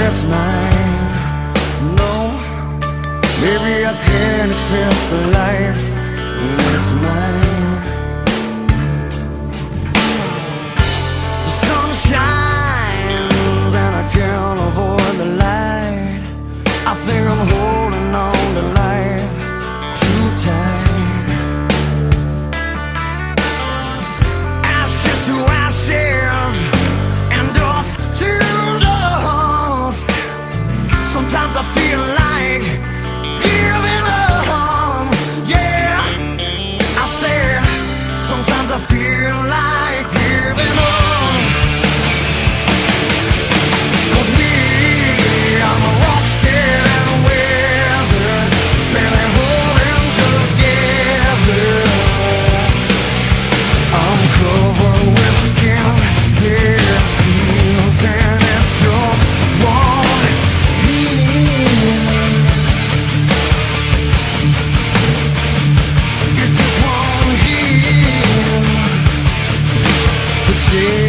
it's mine. No, maybe I can't accept the life when it's mine. The sun shines and I can't avoid the light. I think I'm holding on to life too tight. Ashes to ashes and dust to dust. Sometimes I feel like giving up. Yeah, I said sometimes I feel like giving up. 'Cause me, I'm rusted and weathered, barely holding together. I'm covered with skin, hair peels, and it just won't heal. It just won't heal. The day